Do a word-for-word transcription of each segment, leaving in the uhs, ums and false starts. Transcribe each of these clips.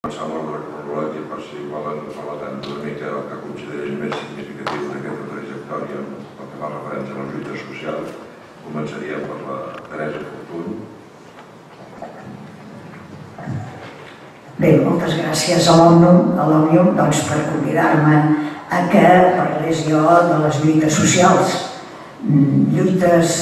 Començar amb l'ordre cronològic per si volen parlar tant d'una mica el que considerés més significatiu d'aquesta trajectòria pel que fa referència a les lluites socials. Començaríem per la Teresa Fortuny. Bé, moltes gràcies a l'Òmnium doncs, per convidar-me a que parlés jo de les lluites socials. Lluites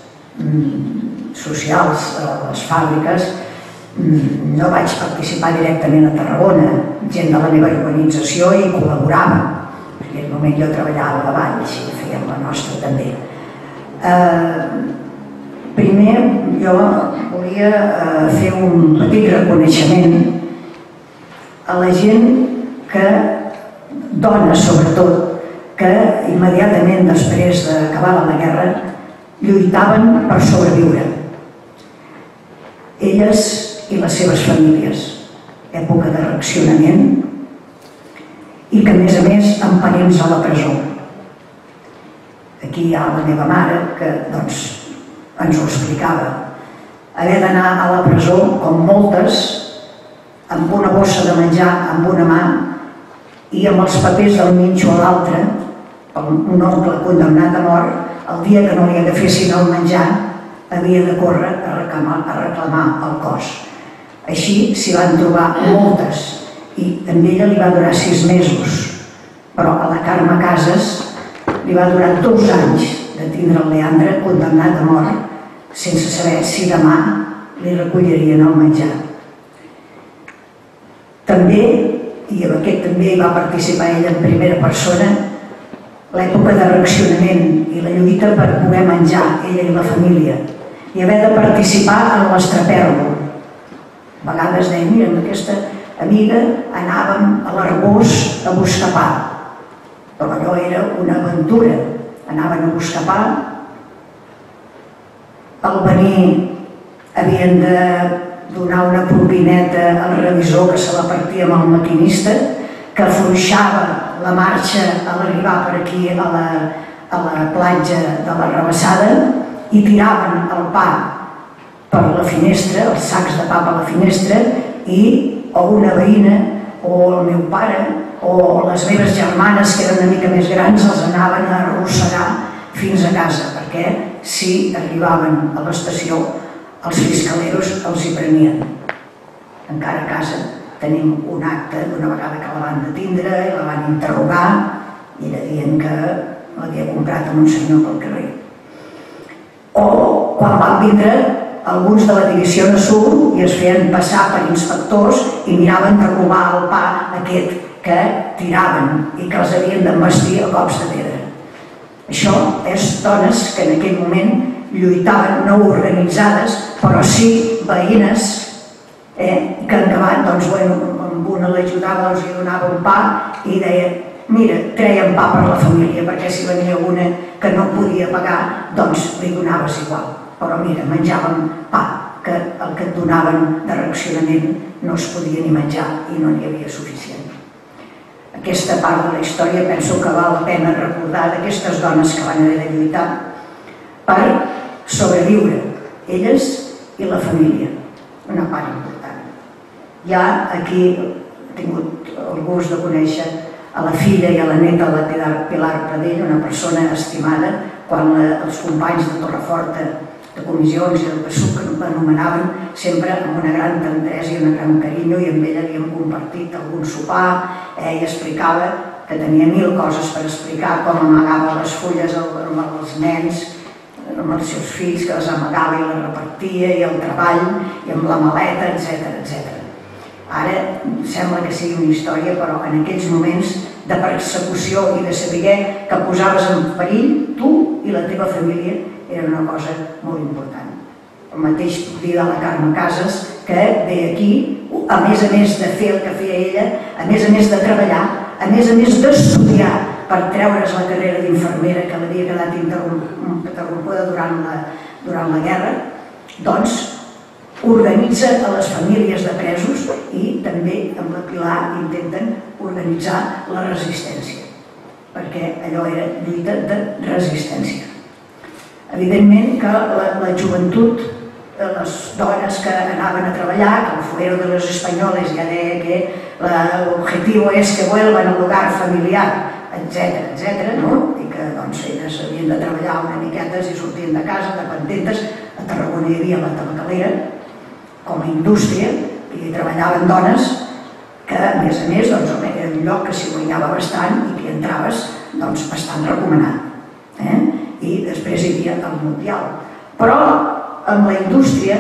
socials a les fàbriques. No vaig participar directament a Tarragona, gent de la meva organització hi col·laborava. En aquell moment jo treballava a Valls i fèiem la nostra també. Primer jo volia fer un petit reconeixement a la gent que, dones sobretot, que immediatament després d'acabar la guerra lluitaven per sobreviure. Elles i les seves famílies, època de reaccionament, i que a més a més empenents a la presó. Aquí hi ha la meva mare que doncs, ens ho explicava. Haver d'anar a la presó, com moltes, amb una bossa de menjar amb una mà i amb els papers del minxo a l'altre, un oncle condemnat a mort, el dia que no li agafessin el menjar havia de córrer a reclamar, a reclamar el cos. Així s'hi van trobar moltes i a ella li va durar sis mesos, però a la Carme Casas li va durar dos anys de tindre el Leandre condemnat a mort sense saber si demà li recollirien el menjar. També, i amb aquest també hi va participar ella en primera persona, l'època de reaccionament i la lluita per poder menjar, ella i la família, i haver de participar en l'estrapèrol. A vegades deien, mira, amb aquesta amiga anàvem a l'Arbós a buscar pa, però allò era una aventura. Anaven a buscar pa, al venir havien de donar una propineta al revisor que se la partia amb el maquinista, que afluixava la marxa a l'arribar per aquí a la, a la platja de la Rabassada i tiraven el pa per la finestra, els sacs de pa per la finestra, i o una veïna, o el meu pare, o les meves germanes, que eren una mica més grans, els anaven a arrossegar fins a casa, perquè si arribaven a l'estació, els fiscaleros els hi prenien. Encara a casa tenim un acte d'una vegada que la van detindre i la van interrogar, i era dient que l'havia comprat amb un senyor pel carrer. O quan van vindre alguns de la divisió de Sud i es feien passar per inspectors i miraven de robar el pa aquest que tiraven i que els havien d'envestir a cops de pedra. Això és dones que en aquell moment lluitaven, no organitzades, però sí veïnes, eh, que en acabat, doncs, bueno, amb una l'ajudava, els hi donava un pa i deia, mira, treien pa per la família, perquè si venia una que no podia pagar, doncs li donaves igual. Però mira, menjàvem pa, que el que et donaven de reaccionament no es podia ni menjar i no n'hi havia suficient. Aquesta part de la història penso que val la pena recordar d'aquestes dones que van haver de lluitar per sobreviure, elles i la família, una part important. Ja aquí he tingut el gust de conèixer a la filla i a la neta de la Pilar Pradell, una persona estimada, quan els companys de Torreforta de comissions i del P S U que l'anomenaven sempre amb una gran tendresa i un gran carinyo, i amb ella havíem compartit algun sopar. Ella explicava que tenia mil coses per explicar, com amagava les fulles amb els nens, amb els seus fills, que les amagava i les repartia, i el treball, i amb la maleta, etcètera, etcètera. Ara sembla que sigui una història, però en aquells moments de persecució i de saber que posaves en perill tu i la teva família era una cosa molt important. El mateix puc dir de la Carme Casas, que ve aquí, a més a més de fer el que feia ella, a més a més de treballar, a més a més d'estudiar per treure's la carrera d'infermera que l'havia quedat interrompuda durant la guerra, doncs organitza a les famílies de presos i també amb la Pilar intenten organitzar la resistència, perquè allò era lluita de resistència. Evidentment que la joventut les dones que anaven a treballar, que el fuero de los españoles ja deia que l'objectiu és que vuelvan al hogar familiar, etcètera, etcètera, no? I que doncs elles havien de treballar una miqueta si sortien de casa, dependentes. A Tarragona hi havia la tabacalera com a indústria i hi treballaven dones que, a més a més, doncs, era un lloc que s'hi guanyava bastant i que hi entraves doncs, bastant recomanat. Eh? I després hi havia el Mundial. Però amb la indústria,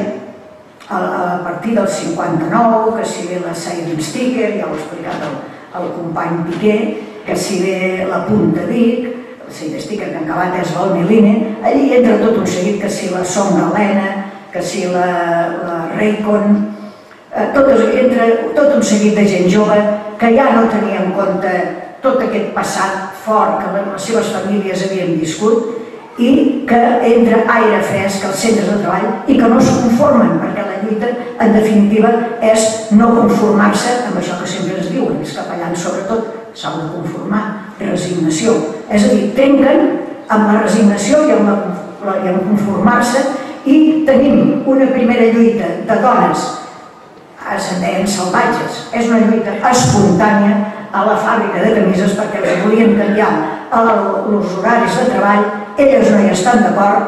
a partir del cinquanta-nou, que si bé la Siding Sticker, ja ho ha explicat el, el company Piqué, que si bé la Punta Vic, la Siding Sticker que han acabat és l'Almeline, allí entra tot un seguit, que si la Som Galena, que si la, la Raycon, eh, tot, entra tot un seguit de gent jove que ja no tenia en compte tot aquest passat fort que les seves famílies havien viscut i que entra aire fresc als centres de treball i que no es conformen, perquè la lluita, en definitiva, és no conformar-se amb això que sempre ens diuen, els capellans sobretot s'han de conformar, resignació. És a dir, trenquen amb la resignació i amb, la, i amb conformar-se i tenim una primera lluita de dones, se'n deien salvatges, és una lluita espontània a la fàbrica de camises perquè els volien canviar els horaris de treball, elles no hi estan d'acord,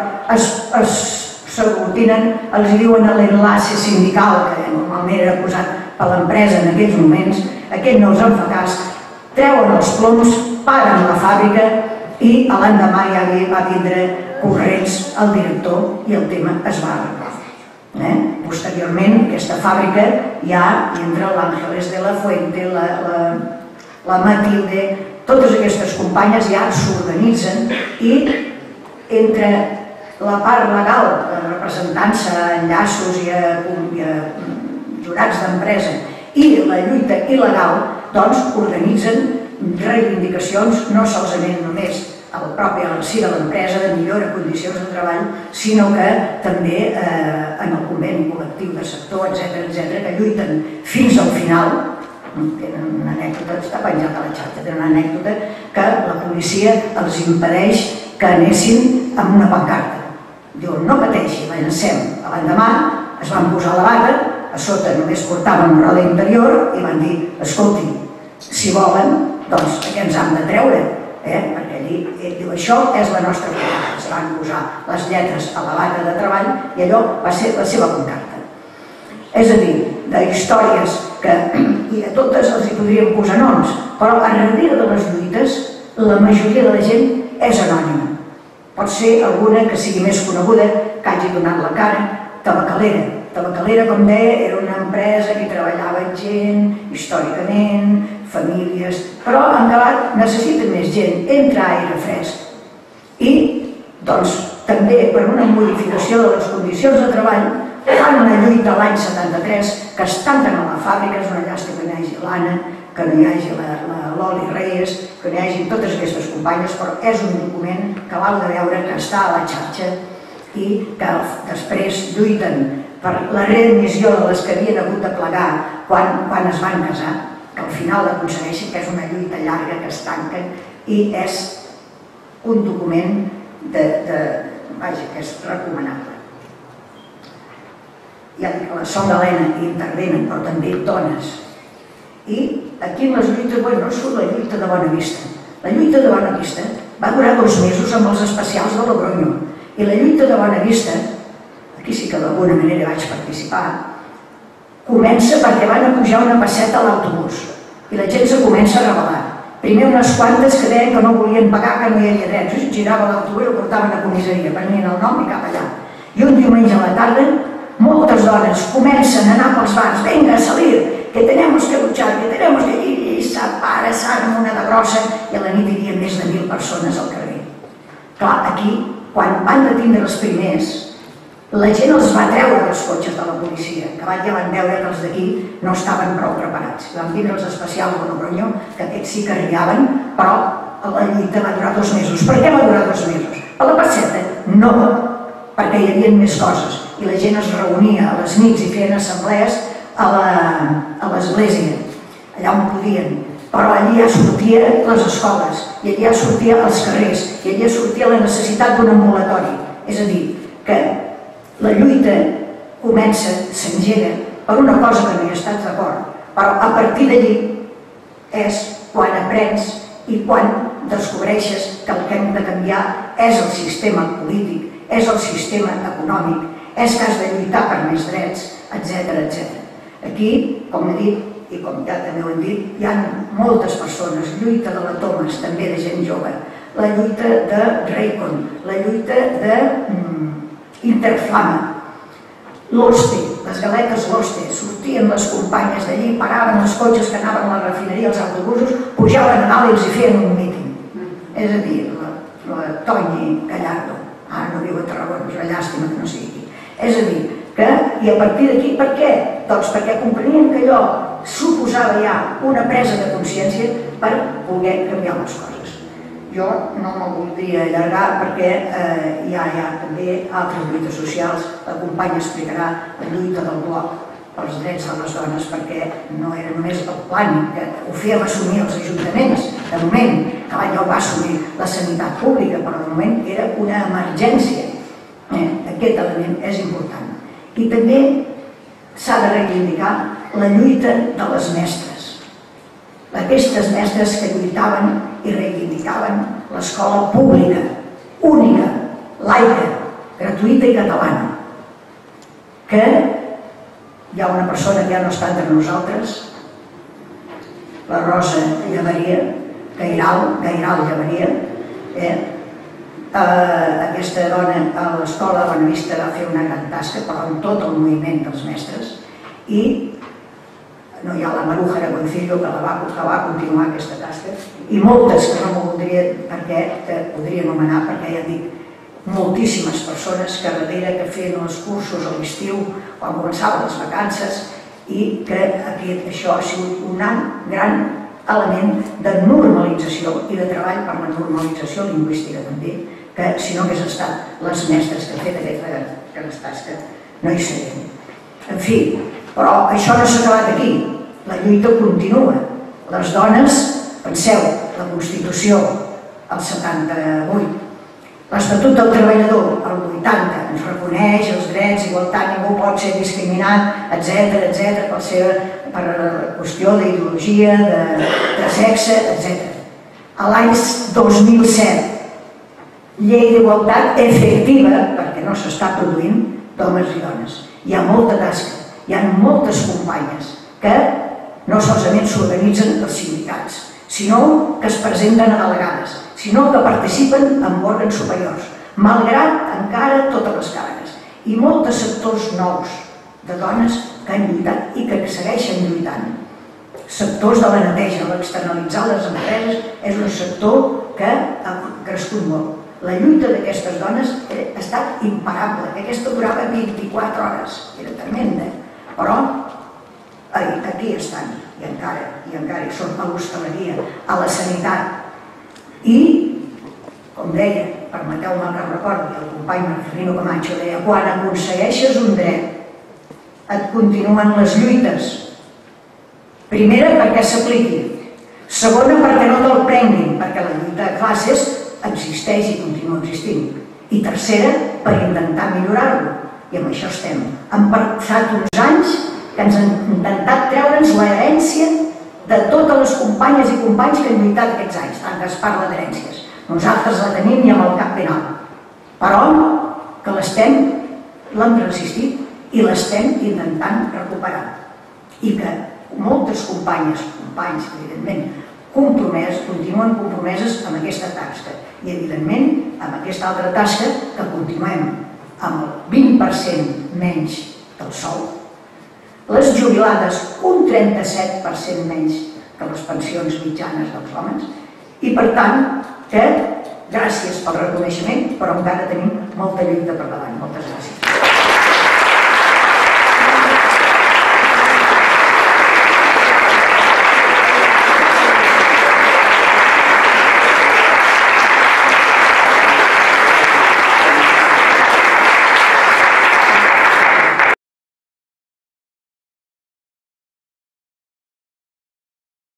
s'aglutinen, els diuen l'enlace sindical, que normalment era posat per l'empresa en aquells moments, aquest no els en fa cas, treuen els ploms, paren la fàbrica i l'endemà ja va vindre corrents al director i el tema es va arreglar. Eh? Posteriorment, aquesta fàbrica ja entra l'Àngeles de la Fuente, la, la, la Matilde, totes aquestes companyes ja s'organitzen i entre la part legal, representant-se a enllaços i a, i a jurats d'empresa, i la lluita il·legal, doncs organitzen reivindicacions no solament només al propi si de l'empresa de millora de condicions de treball, sinó que també eh, en el conveni col·lectiu de sector, etcètera, etcètera, que lluiten fins al final. Tenen una anècdota, està penjat a la xarxa, tenen una anècdota que la policia els impedeix que anessin amb una pancarta. Diuen, no pateixi, la llancem. L'endemà es van posar la bata, a sota només portaven roda interior i van dir, escolti, si volen, doncs què ens han de treure? Eh? Perquè allí diu, això és la nostra pancarta. Es van posar les lletres a la bata de treball i allò va ser la seva pancarta. És a dir, d'històries que i a totes els hi podríem posar noms, però a darrere de les lluites la majoria de la gent és anònima. Pot ser alguna que sigui més coneguda, que hagi donat la cara, Tabacalera. Tabacalera, com deia, era una empresa que treballava gent, històricament, famílies, però en acabat necessiten més gent, entra aire fresc. I, doncs, també per una modificació de les condicions de treball, fan una lluita l'any setanta-tres que es tanquen a la fàbrica, és una llàstima que no hi hagi l'Anna, que no hi hagi la Loli Reyes, que no hi hagi totes aquestes companyes, però és un document que l'heu de veure, que està a la xarxa i que després lluiten per la readmissió de les que havien hagut de plegar quan es van casar, que al final aconsegueixen, que és una lluita llarga que es tanquen i és un document vaja, que és recomanable. Ja dic, a la Som Galena hi intervenen, però també dones. I aquí en les lluites, bueno, no surt la lluita de Bonavista. La lluita de Bonavista va durar dos mesos amb els especials de Logroño. I la lluita de Bonavista, aquí sí que d'alguna manera vaig participar, comença perquè van a pujar una passeta a l'autobús i la gent se comença a rebel·lar. Primer unes quantes que deien que no volien pagar, que no hi havia drets, girava l'autobús i el portaven a comissaria, prenien el nom i cap allà. I un diumenge a la tarda, moltes dones comencen a anar pels bars, venga, a salir, que tenemos que luchar, que tenemos que ir, i s'apara, s'arma una de grossa, i a la nit hi havia més de mil persones al carrer. Clar, aquí, quan van detindre els primers, la gent els va treure dels cotxes de la policia, que ja van veure que els d'aquí no estaven prou preparats. Van vindre els especials de Logroño, que aquests sí que arribaven, però la lluita va durar dos mesos. Per què va durar dos mesos? A la passeta? No, perquè hi havia més coses. I la gent es reunia a les nits i feien assemblees a l'església, allà on podien. Però allí ja sortia les escoles, i allí ja sortia els carrers, i allí ja sortia la necessitat d'un ambulatori. És a dir, que la lluita comença, s'engega per una cosa que no hi estàs d'acord, però a partir d'allí és quan aprens i quan descobreixes que el que hem de canviar és el sistema polític, és el sistema econòmic, és que has de lluitar per més drets, etcètera, etcètera. Aquí, com he dit, i com ja també ho hem dit, hi ha moltes persones, lluita de la Thomas, també de gent jove, la lluita de Raycon, la lluita de mm, Interflama, l'Oste, les galetes L'Oste, sortien les companyes d'allí, paraven els cotxes que anaven a la refineria, als autobusos, pujaven a dalt i els hi feien un míting. És a dir, la, la Toñi Gallardo, ara no viu a Tarragona, és una llàstima que no sigui aquí. És a dir, que, i a partir d'aquí, per què? Doncs perquè comprenien que allò suposava ja una presa de consciència per poder canviar les coses. Jo no me'l voldria allargar perquè eh, hi ha ja també altres lluites socials. La companya explicarà la lluita del bloc pels drets de les dones, perquè no era només el plan que ho fèiem assumir els ajuntaments, de moment, que l'any ja ho va assumir la sanitat pública, però de moment era una emergència. Eh, aquest element és important. I també s'ha de reivindicar la lluita de les mestres. Aquestes mestres que lluitaven i reivindicaven l'escola pública, única, laica, gratuïta i catalana. Que hi ha una persona que ja no està entre nosaltres, la Rosa Llavaria, Gairal, Gairal Llavaria, eh? Uh, aquesta dona a l'escola Bonavista va fer una gran tasca, però amb tot el moviment dels mestres, i no hi ha la Maruja Aragoncillo que la va, que va continuar aquesta tasca, i moltes que no m'ho voldria, perquè te podria anomenar, perquè ja dic, moltíssimes persones que darrere que feien els cursos a l'estiu, quan començaven les vacances, i que aquí, això ha sigut un gran element de normalització i de treball per la normalització lingüística també, que si no hagués estat les mestres que han fet aquesta tasca, no hi serien. En fi, però això no s'ha acabat aquí, la lluita continua. Les dones, penseu, la Constitució, el setanta-vuit, l'Estatut del Treballador, el vuitanta, ens reconeix els drets, igualtat, ningú pot ser discriminat, etcètera, etcètera, per ser per qüestió d'ideologia, de, de sexe, etcètera. A l'any dos mil set, llei d'igualtat efectiva, perquè no s'està produint, d'homes i dones. Hi ha molta tasca, hi ha moltes companyes que no solament s'organitzen els sindicats, sinó que es presenten a delegades, sinó que participen en òrgans superiors, malgrat encara totes les càrregues. I molts sectors nous de dones que han lluitat i que segueixen lluitant. Sectors de la neteja, l'externalitzar les empreses, és un sector que ha crescut molt. La lluita d'aquestes dones ha estat imparable, aquesta durava vint-i-quatre hores, era tremenda, però aquí estan, i encara, i encara hi són a l'hostaleria, a la sanitat. I, com deia, permeteu-me que recordi, el company Marcelino Camacho deia, quan aconsegueixes un dret, et continuen les lluites. Primera, perquè s'apliqui. Segona, perquè no te'l prenguin, perquè la lluita de classes existeix i continua existint. I tercera, per intentar millorar-lo. I amb això estem. Han passat uns anys que ens han intentat treure'ns l'herència de totes les companyes i companys que han lluitat aquests anys, tant que es parla d'herències. Nosaltres la tenim i amb el cap ben alt. Però que l'estem, l'hem resistit i l'estem intentant recuperar. I que moltes companyes, companys, evidentment, compromès, continuen compromeses amb aquesta tasca. I, evidentment, amb aquesta altra tasca que continuem amb el vint per cent menys del sou. Les jubilades, un trenta-set per cent menys que les pensions mitjanes dels homes. I, per tant, que gràcies pel reconeixement, però encara tenim molta lluita per davant. Moltes gràcies.